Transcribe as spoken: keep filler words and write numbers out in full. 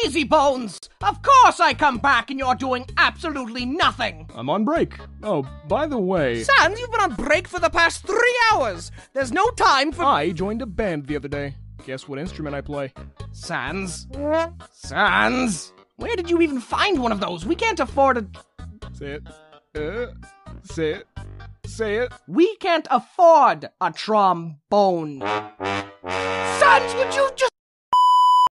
Easy, Bones! Of course I come back and you're doing absolutely nothing! I'm on break. Oh, by the way... Sans, you've been on break for the past three hours! There's no time for- I joined a band the other day. Guess what instrument I play? Sans? Sans? Where did you even find one of those? We can't afford a- Say it. Uh, say it. Say it. We can't afford a trombone. Sans, would you just-